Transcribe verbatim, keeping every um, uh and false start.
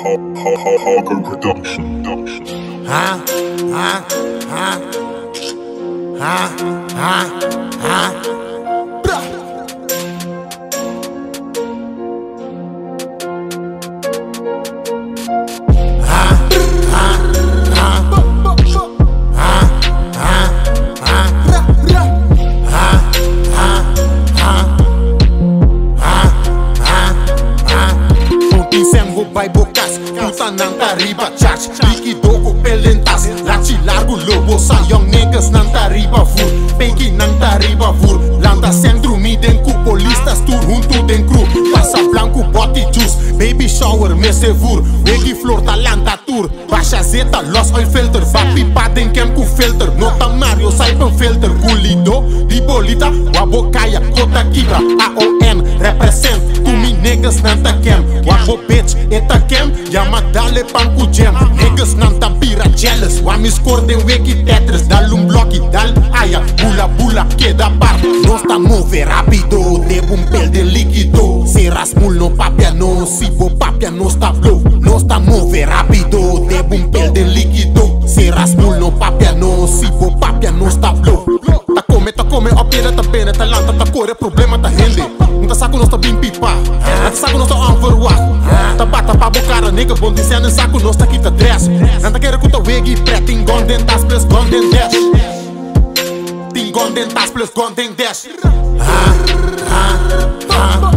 Hawker Production. Huh? Huh? Huh? Huh? Huh? Huh? Vai bokas, puta nang tariba charge Liquido ko pelentas, lachi largo lobo Sa young niggas nang tariba vur Peki nang tariba vur Landa centro mi den cu Polistas tur junto den crew Passa blanco body juice Baby shower me se vur Wegi flor talanta tour Baixa zeta los oil filter Vapi pa den kem cu filter Nota Mario saipan filter Gulido, di bolita Wabo kaya, kota kibra A O M represent Tu mi niggas nang ta kem Wabo bitch eta kem Yama dale pan cu jam Niggas nang tampira jealous Wami score den weki Tetris Dal un blocky, dal aya Bula bula queda par No sta move rapido Deb un pel de líquido Seras mul no papia no Si bo papia no sta flow No sta move rapido Deb un pel de líquido Seras mul no papia no Si bo papia no sta flow Ta come, ta come, opera ta bene Ta lanta, ta core, problema ta hende Não tá saco, nós tá bem pipa Não tá saco, nós tá overwatch Ta bata pa bocara, nigga bom dizendo saco, nós tá aqui tá dress Não tá querendo que tá wegi pré Tem gonden tas plus gonden dash Tem gonden tas plus gonden dash Ah, ah, ah